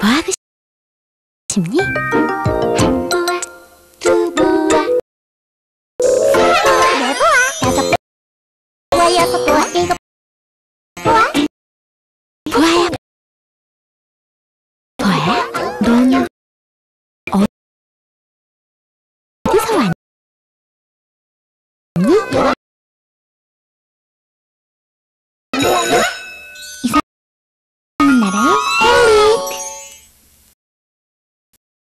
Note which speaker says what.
Speaker 1: 하고 싶니? 보아, 두 보아, 네 보아, 다섯 보아, 여섯 보아, 일곱 보아. 보아야, 보아야, 넌 어디서 왔니?